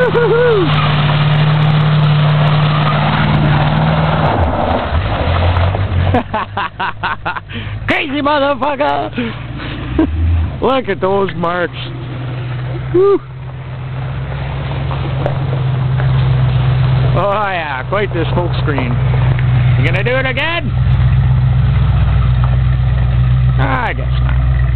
Crazy motherfucker! Look at those marks. Whew. Oh yeah, quite the smoke screen. You gonna do it again? I guess not.